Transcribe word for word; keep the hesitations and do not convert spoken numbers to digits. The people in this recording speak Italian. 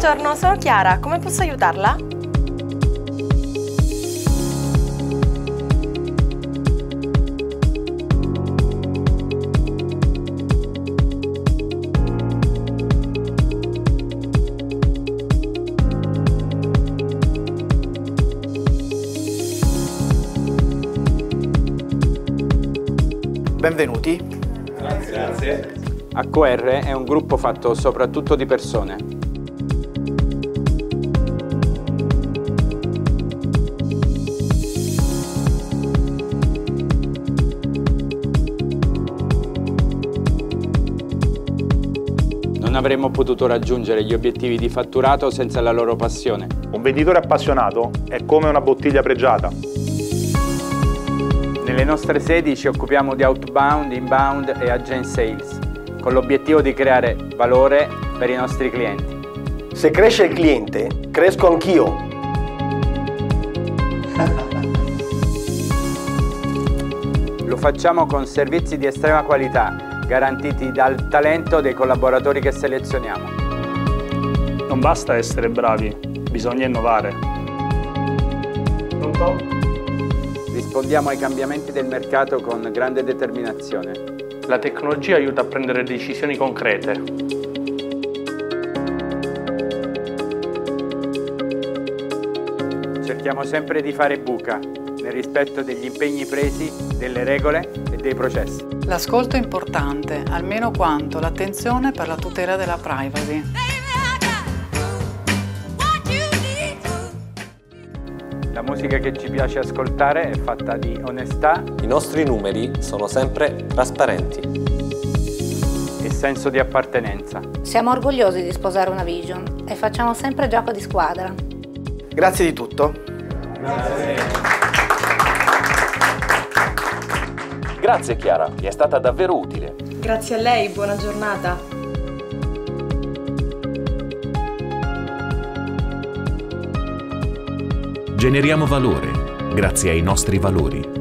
Buongiorno, sono Chiara, come posso aiutarla? Benvenuti. Grazie. Grazie. A Q R è un gruppo fatto soprattutto di persone. Non avremmo potuto raggiungere gli obiettivi di fatturato senza la loro passione. Un venditore appassionato è come una bottiglia pregiata. Nelle nostre sedi ci occupiamo di outbound, inbound e agent sales, con l'obiettivo di creare valore per i nostri clienti. Se cresce il cliente, cresco anch'io. Lo facciamo con servizi di estrema qualità, garantiti dal talento dei collaboratori che selezioniamo. Non basta essere bravi, bisogna innovare. Pronto? Rispondiamo ai cambiamenti del mercato con grande determinazione. La tecnologia aiuta a prendere decisioni concrete. Cerchiamo sempre di fare buca, nel rispetto degli impegni presi, delle regole e dei processi. L'ascolto è importante, almeno quanto l'attenzione per la tutela della privacy. La musica che ci piace ascoltare è fatta di onestà. I nostri numeri sono sempre trasparenti. E senso di appartenenza. Siamo orgogliosi di sposare una vision e facciamo sempre gioco di squadra. Grazie di tutto. Grazie. Grazie Chiara, mi è stata davvero utile. Grazie a lei, buona giornata. Generiamo valore grazie ai nostri valori.